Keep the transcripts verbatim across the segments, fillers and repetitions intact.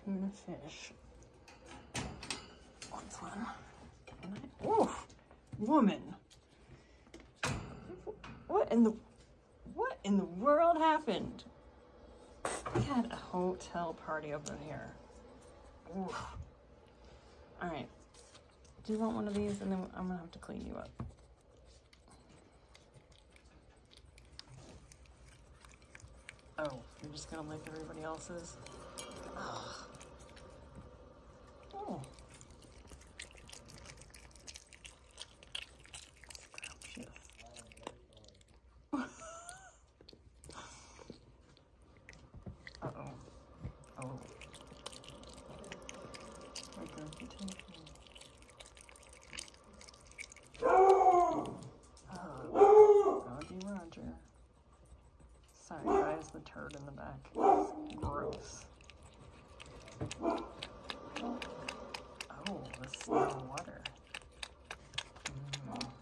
tuna fish. What's one? Can I? Oof! Woman! What in the what in the world happened? We had a hotel party up in here. Oof. All right. Do you want one of these? And then I'm gonna have to clean you up. Oh, you're just gonna lick everybody else's? Ugh. Oh. Scrumptious. Uh-oh. Oh. My grumpy tail. Oh. Doggy Roger. Sorry guys, the turd in the back. It's gross. Oh, the still water. Mm.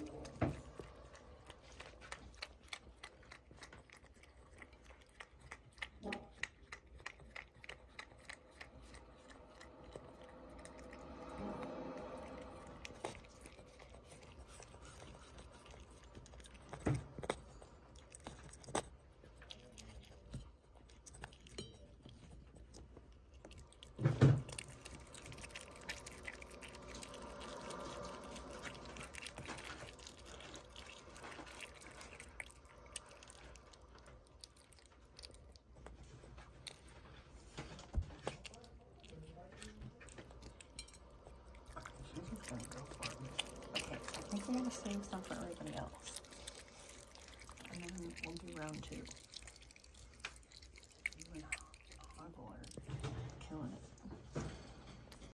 Gonna go for it. Okay, I think I'm gonna save some for everybody else. And then we'll do round two.